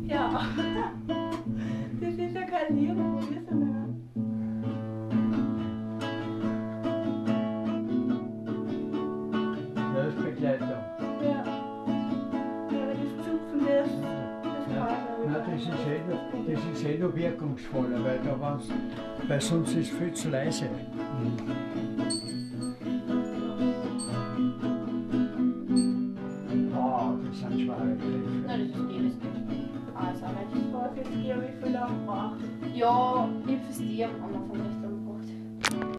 Ja. Das ist ja kein Lied, wo wir sind. Das ist Begleitung. Ja. Ja, das Zupfen, das Nein, das ist eh noch wirkungsvoller, weil sonst ist es viel zu leise. Oh, das sind schwere Griffe. Na, das ist jedes Kind. Also, Ich weiß jetzt gar nicht, wie viel lang braucht. ja, ich verstehe am Anfang nicht.